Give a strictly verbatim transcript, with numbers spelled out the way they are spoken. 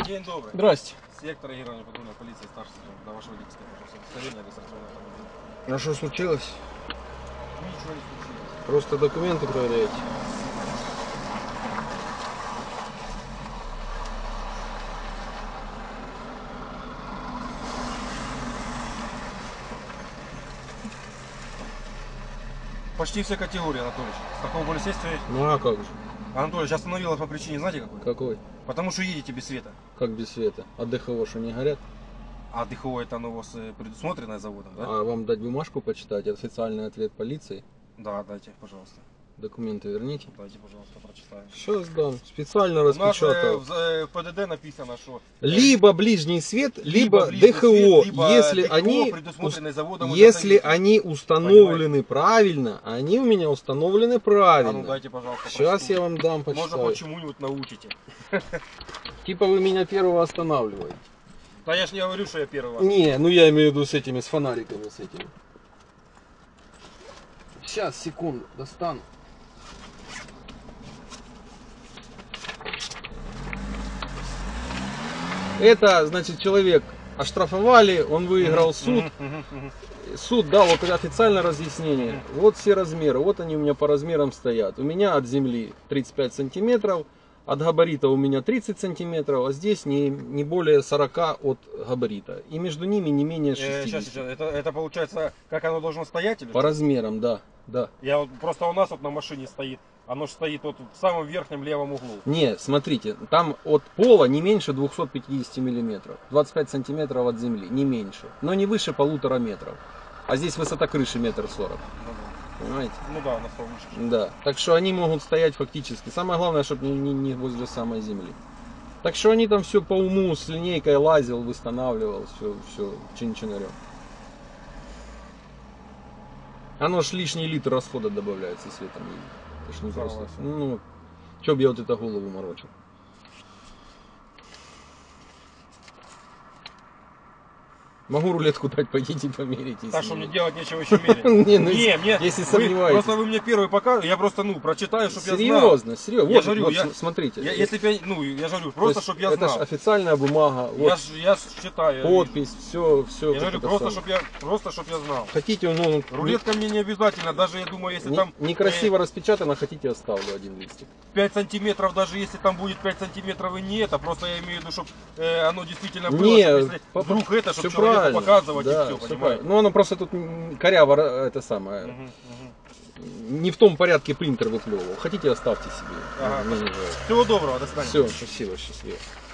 День добрый. Здрасте. Сектор региональной патрульной полиции, старший сержант. До вашего водительского, пожалуйста, удостоверение регистрационного автомобиля. А что случилось? Ничего не случилось. Просто документы проверяете. Почти все категории, Анатольевич. Страховой полис есть? Ну а как же? Анатольевич, остановилась по причине, знаете какой? Какой? Потому что едете без света. Как без света? А ДХО что не горят? А ДХО это оно у вас э, предусмотрено заводом, да? А вам дать бумажку почитать? Официальный ответ полиции? Да, дайте, пожалуйста. Документы верните. Дайте, пожалуйста, прочитаем. Сейчас дам. Специально У нас э, распечатал. в, э, в ПДД написано, что... э, Либо ближний свет, либо, ближний ДХО, свет, либо если ДХО, они, предусмотренный заводом, если изготовителем. они установлены правильно, они у меня установлены А ну правильно. дайте, пожалуйста, Сейчас прочту. я вам дам Можно почитаю. почему-нибудь научите. Типа вы меня первого останавливаете. Да я ж не говорю, что я первый вас. Не, ну я имею в виду с этими, с фонариками, с этими. Сейчас, секунду, достану. Это, значит, человек оштрафовали, он выиграл суд. Суд дал вот официальное разъяснение. Вот все размеры, вот они у меня по размерам стоят. У меня от земли тридцать пять сантиметров, от габарита у меня тридцать сантиметров, а здесь не, не более сорока от габарита. И между ними не менее Э, шестидесяти. сейчас, сейчас. Это, это получается, как оно должно стоять? Или По что? размерам, да, да. Я вот, просто у нас вот на машине стоит. Оно же стоит вот в самом верхнем левом углу. Не, смотрите, там от пола не меньше двухсот пятидесяти миллиметров. двадцать пять сантиметров от земли, не меньше. Но не выше полутора метров. А здесь высота крыши метр сорок. Ну, да. Понимаете? Ну да, у нас повыше. Да. Так что они могут стоять фактически. Самое главное, чтобы не, не, не возле самой земли. Так что они там все по уму с линейкой лазил, восстанавливал, все, все чин-чинарем. Оно ж лишний литр расхода добавляется светом. Это ж не просто. Ну, че б я вот это голову морочил. Могу рулетку дать, пойдите померите. Так что мне делать нечего еще мерить. Не, ну, Не, мне, если вы- сомневаетесь. Просто вы мне первый показываете, я просто, ну, прочитаю, чтобы я знал. Серьезно, серьезно. Я Вот, говорю, вот, я- с- смотрите. Я, если б я, ну, я же говорю, То просто, есть чтобы я это ж знал. официальная бумага. Вот, Я ж, я ж читаю. я подпись, все, все. вижу. Я говорю, просто, чтобы я, просто, чтобы я знал. Хотите, ну, Рулетка мне не обязательно, даже я думаю, если не- там некрасиво распечатано, хотите, оставлю один листик. э, пять сантиметров, даже если там будет пять сантиметров и не это, просто я имею в виду, чтобы э, оно действительно было, Не, чтоб если по- вдруг это, всё чтобы человеку правильно, показывать да, и все, всё понимаете? правильно. Ну, оно просто тут м, коряво, ра- это самое, Мгм, мгм. не в том порядке принтер выплевывал. Хотите, оставьте себе. Ага. Мне не жалко. Всего доброго, до свидания. Все, спасибо, счастливо.